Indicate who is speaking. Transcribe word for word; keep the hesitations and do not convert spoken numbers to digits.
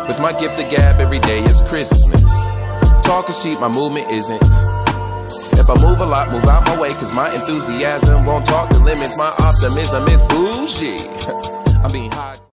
Speaker 1: With my gift of gab, every day is Christmas. Talk is cheap, my movement isn't. If I move a lot, move out my way, cause my enthusiasm won't talk the limits. My optimism is bougie. I'm being high.